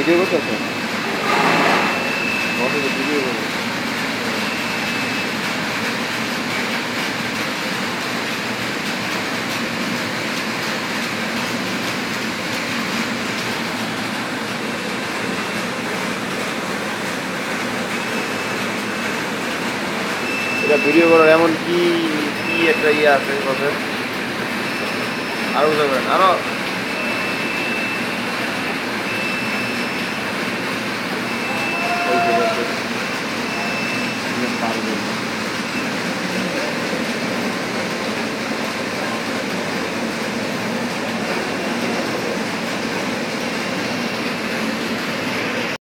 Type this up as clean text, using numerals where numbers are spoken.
Video করতেছেন? Video করবো। এটা ভিডিও করার এমন কি কি একটা ইয়ে আছে বলছেন? আরো বুঝতে পারেন আরো